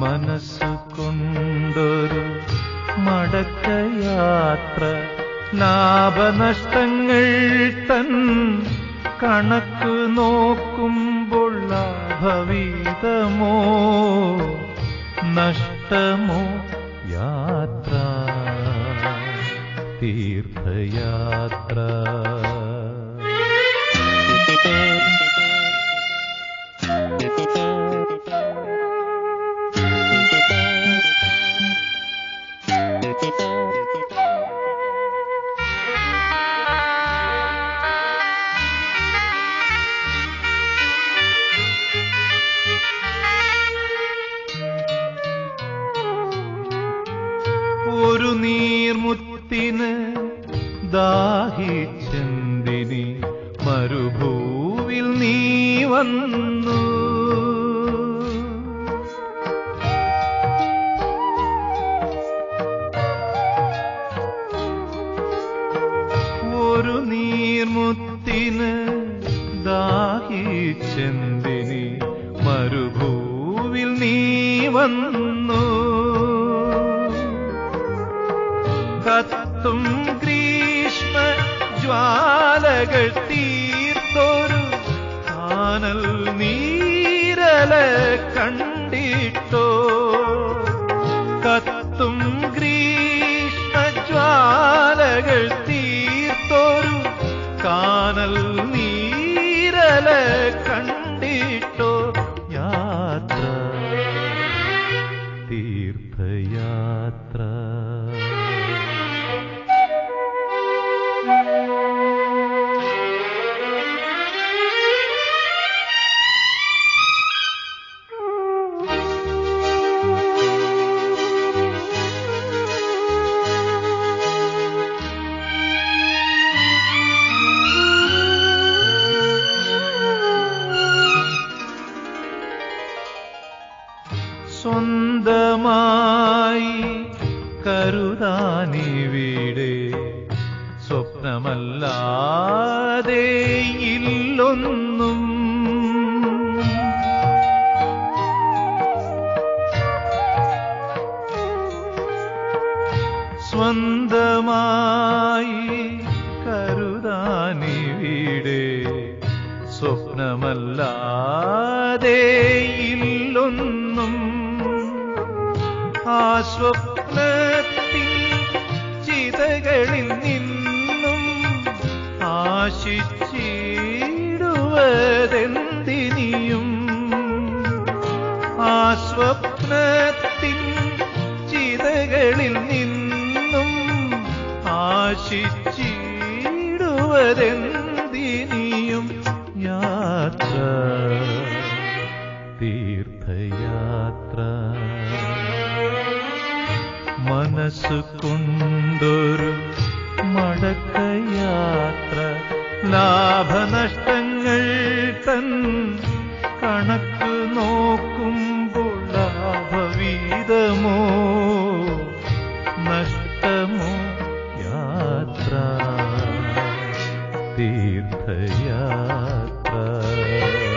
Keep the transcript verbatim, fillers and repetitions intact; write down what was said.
മനസ്സുകൊണ്ടൊരു മടക്കയാത്ര, ലാഭനഷ്ടങ്ങൾ തൻ കണക്ക് നോക്കുമ്പോൾ ലാഭവിധമോ നഷ്ടമോ യാത്ര, തീർത്ഥയാത്ര. ഒരു നീർമുത്തിന് ദാഹിച്ചെന്തിനി മരുഭൂവിൽ നീ വന്നു, ഒരു നീർമുത്തിന് ദാഹിച്ചെന്തിനി മരുഭൂവിൽ നീ വന്നു. കത്തും ഗ്രീഷ്മ ജ്വാലകൾ തീർത്തൊരു കാനൽ നീരല കണ്ടിട്ടോ, കത്തും ഗ്രീഷ്മ ജ്വാലകൾ തീർത്തൊരു കാനൽ നീരല കണ്ടിട്ടോ, യാത്ര തീർത്ഥയാത്ര. സ്വന്തമായി കരുതാനിവിടെ സ്വപ്നമല്ലാതെ ഇല്ലൊന്നും, സ്വന്തമായി കരുതാനിവിടെ സ്വപ്നമല്ലാതെ ഇല്ലൊന്നും. ആ സ്വപ്നത്തിൻ ചിതകളിൽ നിന്നും ആശിച്ചിടുവതെന്തിനിയും, ആ സ്വപ്നത്തിൻ ചിതകളിൽ നിന്നും ആശിച്ചിടുവതെന്തിനിയും, യാത്ര തീർത്ഥയാത്ര. മനസ്സുകൊണ്ടൊരു മടക്കയാത്ര, ലാഭനഷ്ടങ്ങൾ തൻ കണക്ക് നോക്കുമ്പോൾ ലാഭവിധമോ നഷ്ടമോ യാത്ര, തീർത്ഥയാത്ര.